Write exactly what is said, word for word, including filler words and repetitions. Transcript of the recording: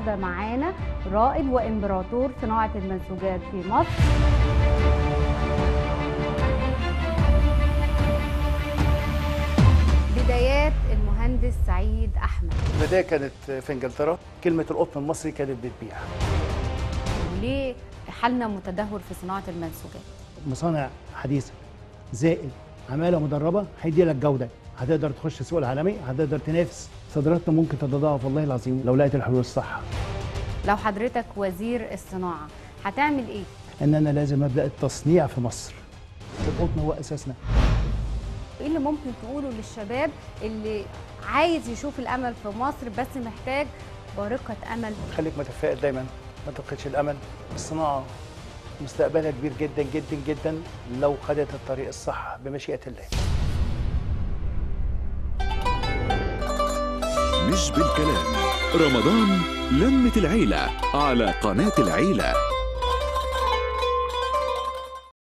النهارده معانا رائد وامبراطور صناعه المنسوجات في مصر. بدايات المهندس سعيد احمد. البدايه كانت في انجلترا، كلمه القطن المصري كانت بتبيع. وليه حالنا متدهور في صناعه المنسوجات؟ مصانع حديثه زائد عماله مدربه هيدي لك جوده، هتقدر تخش السوق العالمي، هتقدر تنافس، صادراتنا ممكن تتضاعف والله العظيم لو لقيت الحلول الصح. لو حضرتك وزير الصناعه هتعمل ايه؟ ان انا لازم ابدا التصنيع في مصر. القطن هو اساسنا. ايه اللي ممكن تقوله للشباب اللي عايز يشوف الامل في مصر بس محتاج بارقه امل؟ خليك متفائل دايما، ما تفقدش الامل. الصناعه مستقبلها كبير جدا جدا جدا لو خدت الطريق الصح بمشيئه الله. مش بالكلام، رمضان لمة العيلة على قناة العيلة.